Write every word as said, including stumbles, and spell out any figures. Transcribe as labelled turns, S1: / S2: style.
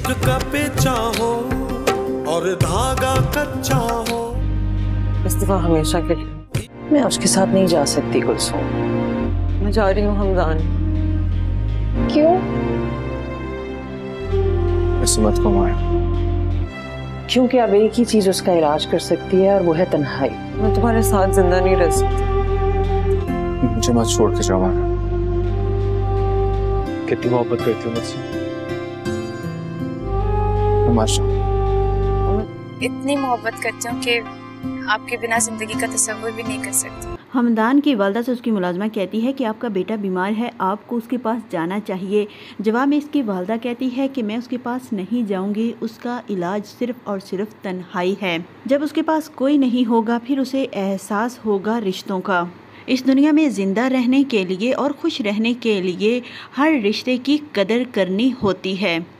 S1: इश्क का पेचा हो और धागा कच्चा हो।
S2: इस दफा हमेशा के लिए मैं उसके साथ नहीं जा सकती कुलसूम। मैं जा रही हूँ हमदान।
S3: क्यों?
S4: ऐसे मत को मार।
S2: क्योंकि अब एक ही चीज उसका इलाज कर सकती है और वो है तन्हाई। मैं तुम्हारे साथ जिंदा नहीं रह सकती।
S4: मुझे मत छोड़ के जाओ मारा। कितनी मोहब्बत करती हूँ मुझसे।
S3: इतनी मोहब्बत करती हूँ कि आपके बिना जिंदगी का तस्वुर भी नहीं कर सकती।
S5: हमदान की वालदा से उसकी मुलाजमा कहती है कि आपका बेटा बीमार है, आपको उसके पास जाना चाहिए। जवाब में इसकी वालदा कहती है कि मैं उसके पास नहीं जाऊंगी, उसका इलाज सिर्फ और सिर्फ तन्हाई है। जब उसके पास कोई नहीं होगा फिर उसे एहसास होगा रिश्तों का। इस दुनिया में ज़िंदा रहने के लिए और खुश रहने के लिए हर रिश्ते की कदर करनी होती है।